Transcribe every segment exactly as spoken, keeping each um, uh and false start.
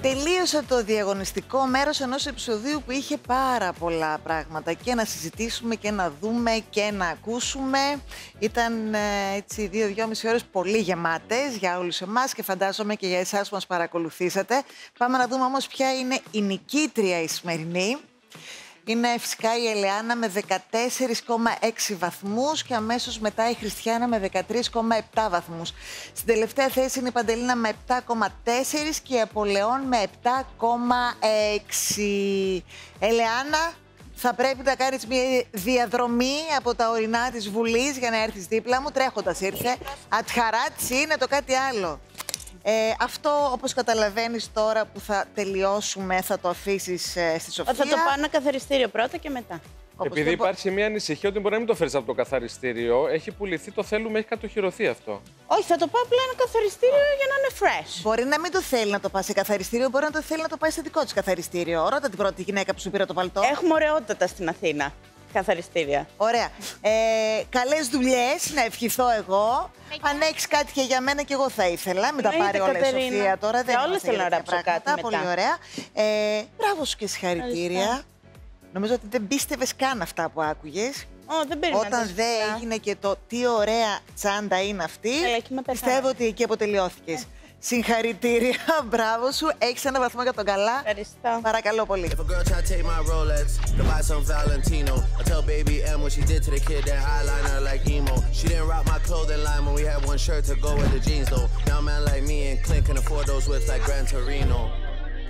Τελείωσε το διαγωνιστικό μέρος ενός επεισοδίου που είχε πάρα πολλά πράγματα και να συζητήσουμε και να δούμε και να ακούσουμε. Ήταν έτσι δύο-δυόμιση ώρες πολύ γεμάτες για όλους εμάς και φαντάζομαι και για εσάς που μας παρακολουθήσατε. Πάμε να δούμε όμως ποια είναι η νικήτρια η σημερινή. Είναι φυσικά η Ελεάνα με δεκατέσσερις κόμμα έξι βαθμούς και αμέσως μετά η Χριστιάνα με δεκατρείς κόμμα επτά βαθμούς. Στην τελευταία θέση είναι η Παντελίνα με επτά κόμμα τέσσερα και η Απολεών με επτά κόμμα έξι. Ελεάνα, θα πρέπει να κάνεις μια διαδρομή από τα ορεινά της Βουλής για να έρθεις δίπλα μου. Τρέχοντας ήρθε. Ατχαράτσι είναι το κάτι άλλο. Ε, αυτό, όπως καταλαβαίνεις τώρα που θα τελειώσουμε, θα το αφήσεις ε, στη Σοφία. Θα το πάω ένα καθαριστήριο πρώτα και μετά. Όπως Επειδή υπάρχει μια ανησυχία ότι μπορεί να μην το φέρεις από το καθαριστήριο, έχει πουληθεί, το θέλουμε, έχει κατοχυρωθεί αυτό. Όχι, θα το πάω απλά ένα καθαριστήριο για να είναι fresh. Μπορεί να μην το θέλει να το πάει σε καθαριστήριο, μπορεί να το θέλει να το πάει σε δικό της καθαριστήριο. Ρώτα την πρώτη γυναίκα που σου πήρε το παλτό. Έχουμε ωραιότατα στην Αθήνα. Καθαριστήρια. Ωραία. Ε, καλές δουλειές, να ευχηθώ εγώ. Αν έχεις κάτι και για μένα και εγώ θα ήθελα. Μην τα πάρει όλα η Σοφία τώρα. Δεν όλες θέλω να ράψω κάτι μετά. Πολύ ωραία. Ε, μπράβο σου και συγχαρητήρια. Νομίζω ότι δεν πίστευες καν αυτά που άκουγες. Oh, δεν Όταν δεν έγινε και το τι ωραία τσάντα είναι αυτή, πιστεύω ότι εκεί αποτελειώθηκες. Συγχαρητήρια, μπράβο σου. Έχεις ένα βαθμό για τον καλά. Ευχαριστώ. Παρακαλώ πολύ.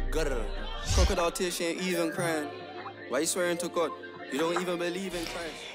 Crocodile tears, she ain't even crying. Why you swearing to God? You don't even believe in Christ.